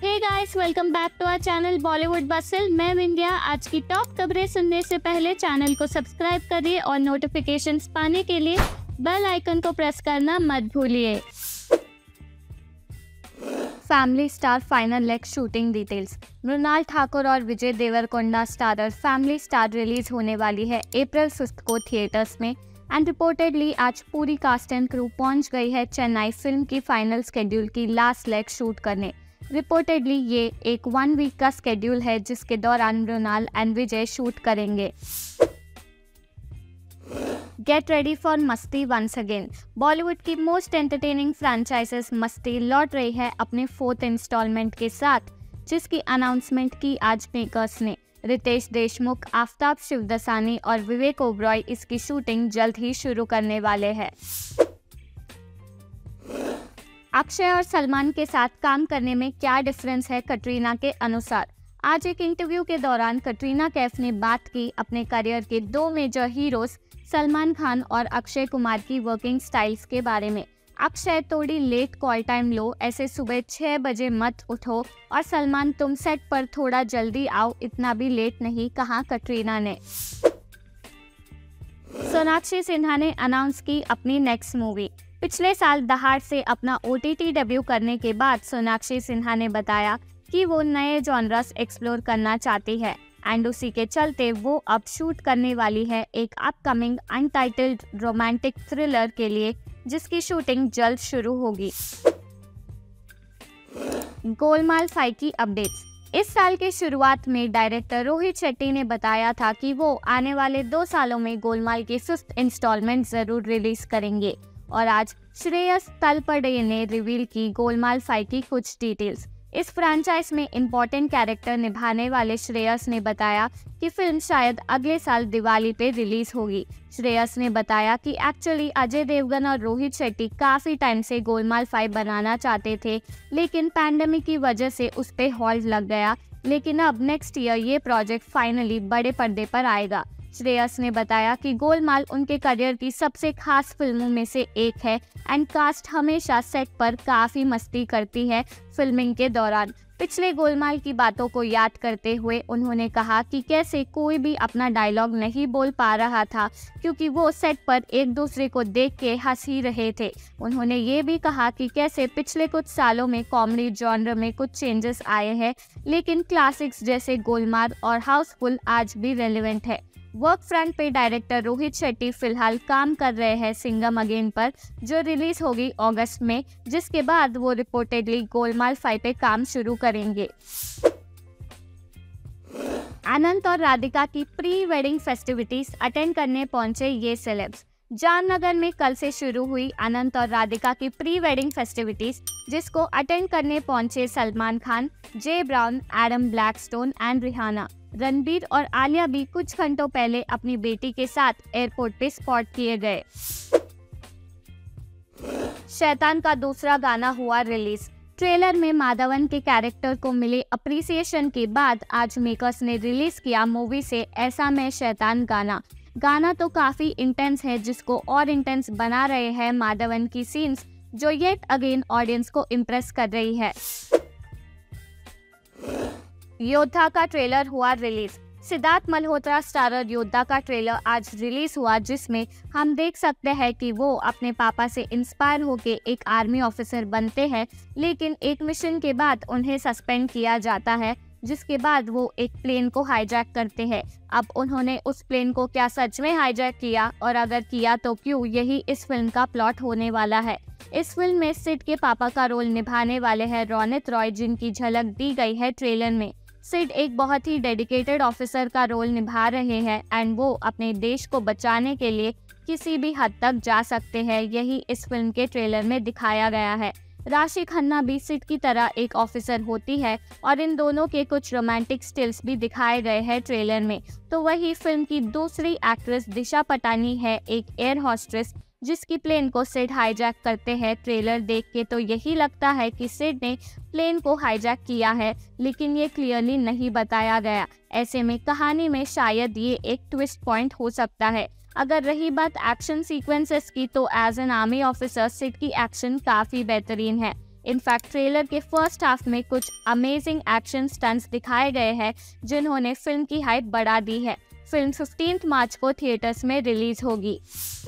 Hey guys, welcome back to our channel Bollywood bustle. मैं विंध्या। आज की टॉप खबरें सुनने से पहले चैनल को सब्सक्राइब करिए और नोटिफिकेशंस पाने के लिए बेल आइकन को प्रेस करना मत भूलिए। Family star final leg shooting details. Mrinal Thakur और Vijay Deverakonda starrer family star release होने वाली है अप्रैल 5 को थिएटर्स में एंड रिपोर्टेडली आज पूरी कास्ट एंड क्रू पहुंच गई है चेन्नई फिल्म की फाइनल स्केड्यूल की लास्ट लेग शूट करने। रिपोर्टेडली ये एक 1 वीक का स्केड्यूल है जिसके दौरान मृणाल एंड विजय शूट करेंगे। Get ready for Masti once again. Bollywood की मोस्ट एंटरटेनिंग फ्रेंचाइजेस मस्ती लौट रही है अपने 4th इंस्टॉलमेंट के साथ, जिसकी अनाउंसमेंट की आज मेकर्स ने। रितेश देशमुख, आफ्ताब शिवदसानी और विवेक ओबरॉय इसकी शूटिंग जल्द ही शुरू करने वाले हैं। अक्षय और सलमान के साथ काम करने में क्या डिफरेंस है कटरीना के अनुसार। आज एक इंटरव्यू के दौरान कटरीना कैफ ने बात की अपने करियर के 2 मेजर हीरोज सलमान खान और अक्षय कुमार की वर्किंग स्टाइल्स के बारे में। अक्षय, थोड़ी लेट कॉल टाइम लो, ऐसे सुबह 6 बजे मत उठो, और सलमान, तुम सेट पर थोड़ा जल्दी आओ, इतना भी लेट नहीं, कहा कटरीना ने। सोनाक्षी सिन्हा ने अनाउंस की अपनी नेक्स्ट मूवी। पिछले साल दहाड़ से अपना OTT डेब्यू करने के बाद सोनाक्षी सिन्हा ने बताया कि वो नए जॉनरस एक्सप्लोर करना चाहती है एंड उसी के चलते वो अब शूट करने वाली है एक अपकमिंग अनटाइटल्ड रोमांटिक थ्रिलर के लिए, जिसकी शूटिंग जल्द शुरू होगी। गोलमाल 5 की अपडेट्स। इस साल के शुरुआत में डायरेक्टर रोहित शेट्टी ने बताया था कि वो आने वाले 2 सालों में गोलमाल की 5th इंस्टॉलमेंट जरूर रिलीज करेंगे, और आज श्रेयस तलपड़े ने रिवील की गोलमाल 5 की कुछ डिटेल्स। इस फ्रेंचाइज में इम्पोर्टेंट कैरेक्टर निभाने वाले श्रेयस ने बताया कि फिल्म शायद अगले साल दिवाली पे रिलीज होगी। श्रेयस ने बताया कि एक्चुअली अजय देवगन और रोहित शेट्टी काफ़ी टाइम से गोलमाल 5 बनाना चाहते थे, लेकिन पैंडेमिक की वजह से उस पे हॉल्ट लग गया, लेकिन अब नेक्स्ट ईयर ये प्रोजेक्ट फाइनली बड़े पर्दे पर आएगा। श्रेयस ने बताया कि गोलमाल उनके करियर की सबसे खास फिल्मों में से एक है एंड कास्ट हमेशा सेट पर काफ़ी मस्ती करती है फिल्मिंग के दौरान। पिछले गोलमाल की बातों को याद करते हुए उन्होंने कहा कि कैसे कोई भी अपना डायलॉग नहीं बोल पा रहा था क्योंकि वो सेट पर एक दूसरे को देख के हंस ही रहे थे। उन्होंने ये भी कहा कि कैसे पिछले कुछ सालों में कॉमेडी जॉनर में कुछ चेंजेस आए हैं, लेकिन क्लासिक्स जैसे गोलमाल और हाउसफुल आज भी रेलेवेंट है। वर्क फ्रंट पे डायरेक्टर रोहित शेट्टी फिलहाल काम कर रहे हैं सिंघम अगेन पर, जो रिलीज होगी अगस्त में, जिसके बाद वो रिपोर्टेडली गोलमाल 5 पे काम शुरू करेंगे। अनंत और राधिका की प्री वेडिंग फेस्टिविटीज अटेंड करने पहुंचे ये सेलेब्स। जामनगर में कल से शुरू हुई अनंत और राधिका की प्री वेडिंग फेस्टिविटीज, जिसको अटेंड करने पहुंचे Salman Khan, J Brown, Adam Blackstone and Rihanna. Ranbir और आलिया भी कुछ घंटों पहले अपनी बेटी के साथ एयरपोर्ट पे स्पॉट किए गए। शैतान का दूसरा गाना हुआ रिलीज। ट्रेलर में माधवन के कैरेक्टर को मिले अप्रिसिएशन के बाद आज मेकर्स ने रिलीज किया मूवी से ऐसा मैं शैतान गाना। गाना तो काफी इंटेंस है, जिसको और इंटेंस बना रहे हैं माधवन की सीन्स, जो येट अगेन ऑडियंस को इम्प्रेस कर रही है। योद्धा का ट्रेलर हुआ रिलीज। सिद्धार्थ मल्होत्रा स्टारर योद्धा का ट्रेलर आज रिलीज हुआ, जिसमें हम देख सकते हैं कि वो अपने पापा से इंस्पायर होकर एक आर्मी ऑफिसर बनते हैं, लेकिन एक मिशन के बाद उन्हें सस्पेंड किया जाता है, जिसके बाद वो एक प्लेन को हाईजैक करते हैं। अब उन्होंने उस प्लेन को क्या सच में हाईजैक किया, और अगर किया तो क्यों, यही इस फिल्म का प्लॉट होने वाला है। इस फिल्म में सिड के पापा का रोल निभाने वाले हैं रोनित रॉय, जिनकी झलक दी गई है ट्रेलर में। सिड एक बहुत ही डेडिकेटेड ऑफिसर का रोल निभा रहे हैं एंड वो अपने देश को बचाने के लिए किसी भी हद तक जा सकते हैं, यही इस फिल्म के ट्रेलर में दिखाया गया है। राशि खन्ना भी सिड की तरह एक ऑफिसर होती है और इन दोनों के कुछ रोमांटिक स्टिल्स भी दिखाए गए हैं ट्रेलर में। तो वही फिल्म की दूसरी एक्ट्रेस दिशा पटानी है एक एयर होस्टेस, जिसकी प्लेन को सिड हाईजैक करते हैं। ट्रेलर देख के तो यही लगता है कि सिड ने प्लेन को हाईजैक किया है, लेकिन ये क्लियरली नहीं बताया गया। ऐसे में कहानी में शायद ये एक ट्विस्ट पॉइंट हो सकता है। अगर रही बात एक्शन सीक्वेंसेस की, तो as an army officer Sid की एक्शन काफ़ी बेहतरीन है। इनफैक्ट ट्रेलर के फर्स्ट हाफ में कुछ अमेजिंग एक्शन स्टंट्स दिखाए गए हैं जिन्होंने फिल्म की हाइप बढ़ा दी है। फिल्म 15 मार्च को थिएटर्स में रिलीज होगी।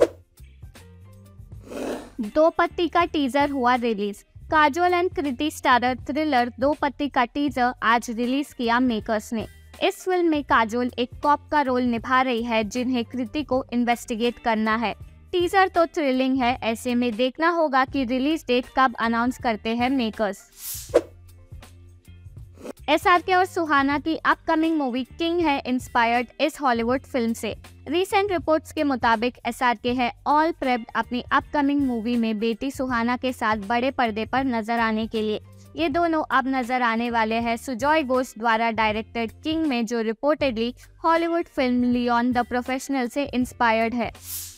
दो पत्ती का टीजर हुआ release. Kajol and Kriti starrer thriller Do Patti का टीजर आज रिलीज किया मेकर्स ने। इस फिल्म में काजोल एक कॉप का रोल निभा रही है जिन्हें कृति को इन्वेस्टिगेट करना है। टीजर तो थ्रिलिंग है, ऐसे में देखना होगा कि रिलीज डेट कब अनाउंस करते हैं मेकर्स। एसआरके और सुहाना की अपकमिंग मूवी किंग है इंस्पायर्ड इस हॉलीवुड फिल्म से। रीसेंट रिपोर्ट्स के मुताबिक एसआरके है ऑल प्रेप्ड अपनी अपकमिंग मूवी में बेटी सुहाना के साथ बड़े पर्दे पर नजर आने के लिए। ये दोनों अब नजर आने वाले हैं सुजॉय घोष द्वारा डायरेक्टेड किंग में, जो reportedly Hollywood film Leon the professional से इंस्पायर्ड है।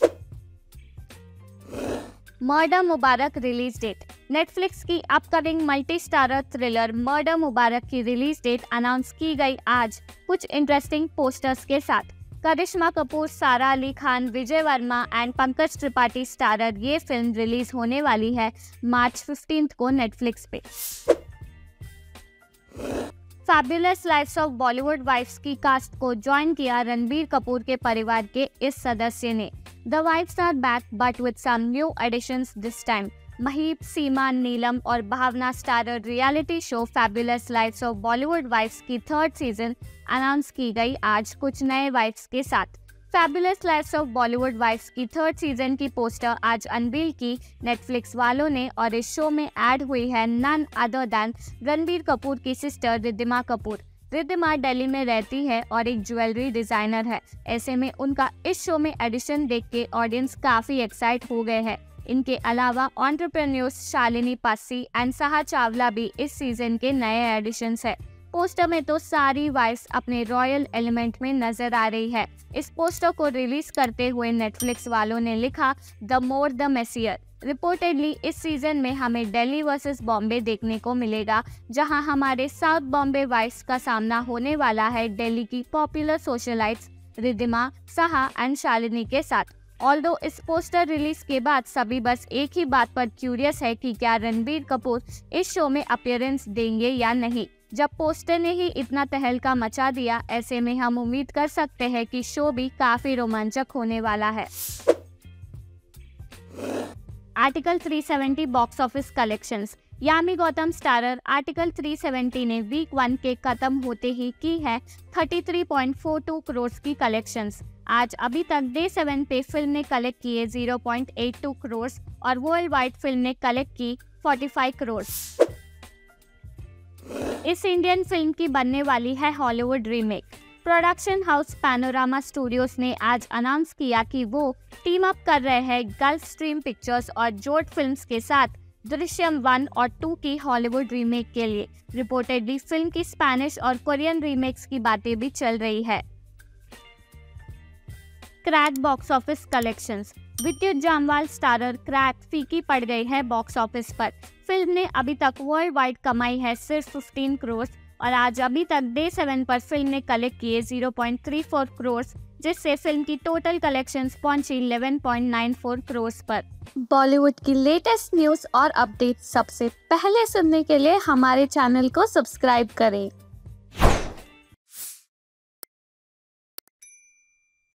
Murder Mubarak release date. Netflix की upcoming multi starrer thriller murder Mubarak की रिलीज डेट अनाउंस की गई आज कुछ इंटरेस्टिंग पोस्टर्स के साथ। करिश्मा कपूर, सारा अली खान, विजय वर्मा एंड पंकज त्रिपाठी स्टारर ये फिल्म रिलीज होने वाली है मार्च 15 को नेटफ्लिक्स पे। Fabulous lives of Bollywood wives की कास्ट को ज्वाइन किया रणबीर कपूर के परिवार के इस सदस्य ने। The wives are back but with some new additions this time. Maheep, Seema, Neelam और Bhavana starrer reality show fabulous lives of Bollywood wives की 3rd सीजन अनाउंस की गई आज कुछ नए वाइफ्स के साथ। Fabulous lives of Bollywood wives की 3rd सीजन की पोस्टर आज अनवील की नेटफ्लिक्स वालों ने और इस शो में ऐड हुई है none other than Ranbir Kapoor की सिस्टर रिद्धिमा कपूर। रिद्धिमा दिल्ली में रहती है और एक ज्वेलरी डिजाइनर है। ऐसे में उनका इस शो में एडिशन देख के ऑडियंस काफी एक्साइट हो गए हैं। इनके अलावा एंटरप्रेन्योर्स शालिनी पासी एंड साहा चावला भी इस सीजन के नए एडिशंस है। पोस्टर में तो सारी वाइफ्स अपने रॉयल एलिमेंट में नजर आ रही है। इस पोस्टर को रिलीज करते हुए नेटफ्लिक्स वालों ने लिखा the more the messier. Reportedly इस सीजन में हमें दिल्ली वर्सेस बॉम्बे देखने को मिलेगा, जहां हमारे साउथ बॉम्बे वाइफ्स का सामना होने वाला है दिल्ली की popular socialites Riddhima, Saha and Shalini के साथ। ऑल्दो इस पोस्टर रिलीज के बाद सभी बस एक ही बात पर क्यूरियस है कि क्या रणबीर कपूर इस शो में अपीयरेंस देंगे या नहीं। जब पोस्टर ने ही इतना तहलका मचा दिया, ऐसे में हम उम्मीद कर सकते हैं कि शो भी काफी रोमांचक होने वाला है। Article 370 box office collections. Yami Gautam starrer article 370 ने वीक 1 के खत्म होते ही की है 33.42 करोड़ की कलेक्शंस। आज अभी तक डे 7 पे फिल्म ने कलेक्ट किए 0.82 करोड़ और वर्ल्ड वाइड फिल्म ने कलेक्ट की 45 करोड़। इस इंडियन फिल्म की बनने वाली है Hollywood remake. Production house Panorama Studios ने आज अनाउंस किया कि वो टीम अप कर रहे हैं गल्फ स्ट्रीम पिक्चर्स और जोट फिल्म्स के साथ दृश्यम 1 और 2 की हॉलीवुड रीमेक के लिए। रिपोर्टेडली फिल्म की स्पेनिश और कोरियन रीमेक्स की बातें भी चल रही है। Crack box office collections. Vidyut Jammwal starrer crack फीकी पड़ गई है बॉक्स ऑफिस पर। फिल्म ने अभी तक वर्ल्ड वाइड कमाई है सिर्फ 15 करोड़ और आज अभी तक डे 7 पर फिल्म ने कलेक्ट किए 0.34 करोड़, जिससे फिल्म की टोटल कलेक्शंस पहुंची 11.94 करोड़ पर। बॉलीवुड की लेटेस्ट न्यूज़ और अपडेट सबसे पहले सुनने के लिए हमारे चैनल को सब्सक्राइब करें।